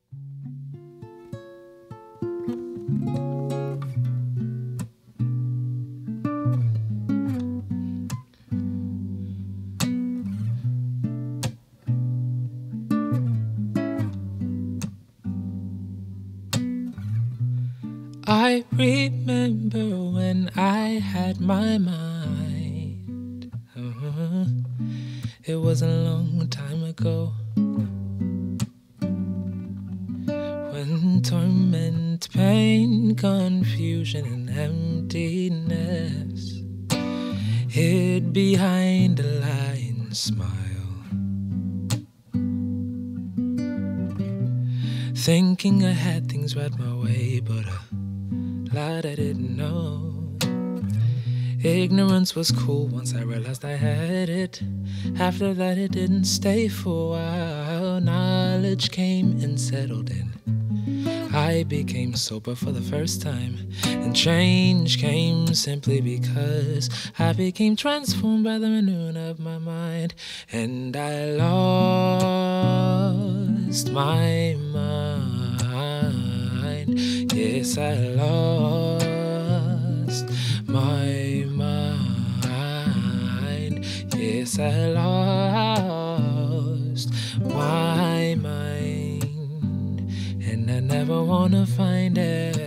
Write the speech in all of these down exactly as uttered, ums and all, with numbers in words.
I remember when I had my mind. Uh-huh. It was a long time ago, when torment, pain, confusion, and emptiness hid behind a lying smile. Thinking I had things right my way, but a lot I didn't know. Ignorance was cool once I realized I had it. After that it didn't stay for a while. Knowledge came and settled in. I became sober for the first time, and change came simply because I became transformed by the renewing of my mind. And I lost my mind. Yes, I lost my mind. Yes, I lost my mind. And I never wanna find it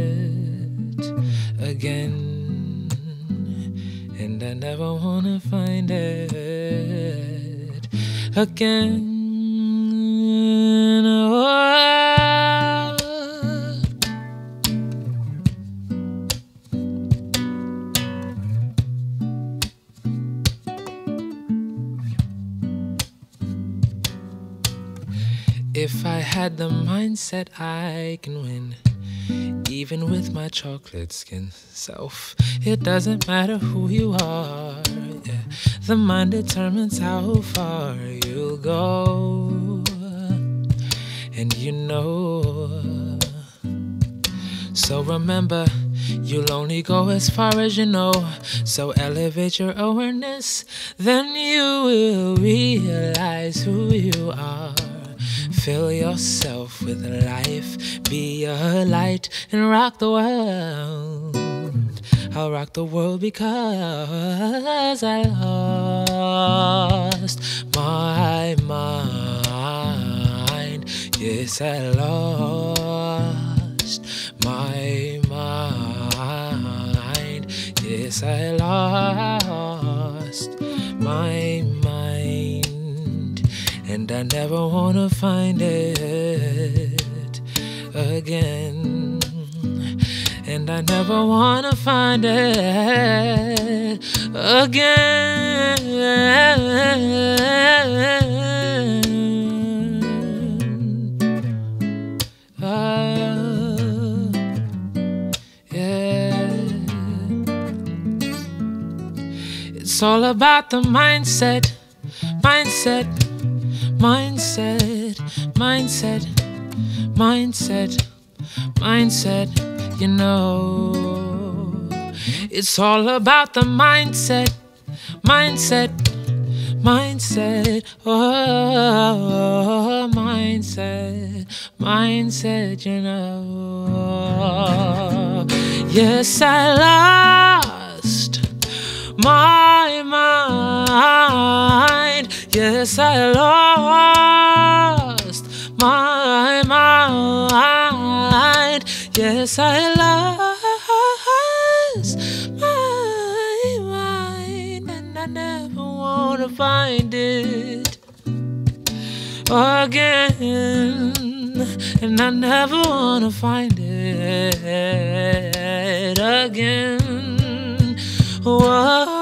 again. And I never wanna find it again. Oh. If I had the mindset, I can win, even with my chocolate skin self. It doesn't matter who you are, yeah. The mind determines how far you'll go. And you know, so remember, you'll only go as far as you know. So elevate your awareness, then you will realize who you are. Fill yourself with life, be a light, and rock the world. I'll rock the world because I lost my mind. Yes, I lost my mind. Yes, I lost my mind. And I never wanna find it again. And I never wanna find it again. Oh, yeah. It's all about the mindset, mindset. Mindset, mindset, mindset, mindset, you know. It's all about the mindset, mindset, mindset, oh, mindset, mindset, you know. Yes, I lost my mind. Yes, I lost my mind. Yes, I lost my mind. And I never wanna find it again. And I never wanna find it again. Whoa.